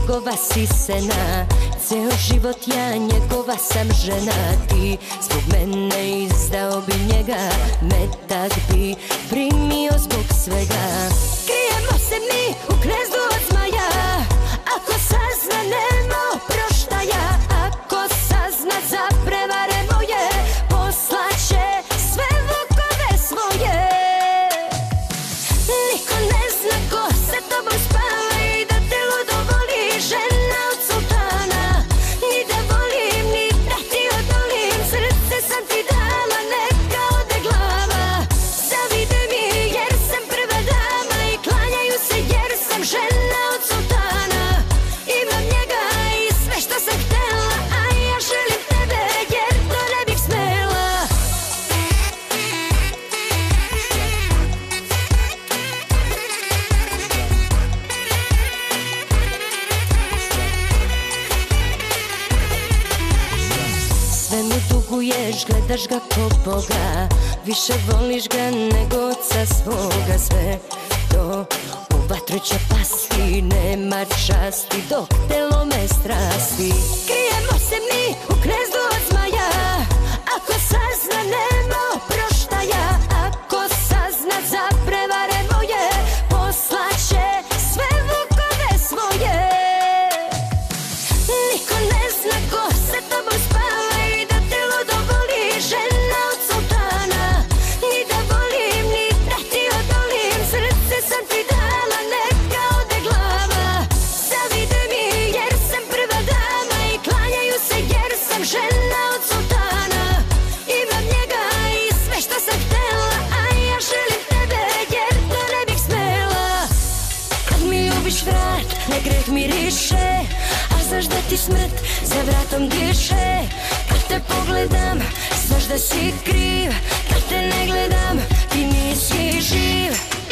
njegova si sena, ceo život ja njegova sam žena. Ti zbog mene izdao bi njega, metak bi primio zbog svega. Krijemo se mi u gnezdu od zmaja, ako sazna nema oproštaja. Ako sazna za prevare moje, poslaće sve vukove svoje. Niko ne zna ko sa tobom spava i da te ludo voli žena od sultana. Ni da volim, ni da ti odolim, srce sam ti dala, neka ode glava. Zavide mi jer sam prva dama i klanjaju se jer sam žena od sultana. Imam njega i sve što sam htela, a ja želim tebe jer to ne bih smela. Sve mu duguješ, gledaš ga ko Boga, više voliš ga nego oca svoga. Sve to u vatru će pasti, nema časti dok te lome strasti. Krijemo se mi u gnezdu od zmaja, ako sazna nema oproštaja. Ako sazna za prevare moje, poslaće sve vukove svoje. Niko ne zna ko sa tobom spava i da te ludo voli žena od sultana. Ni da volim, ni da ti odolim, srce sam ti dala, neka ode glava. Zavide mi jer sam prva dama i klanjaju se jer sam žena od sultana. Imam njega i sve što sam htela, a ja želim tebe jer to ne bih smela. Kad mi ljubiš vrat, ne greh miriše, a znaš da ti smrt za vratom diše. Kad te pogledam, znaš da si kriv, kad te ne gledam, ti nisi živ.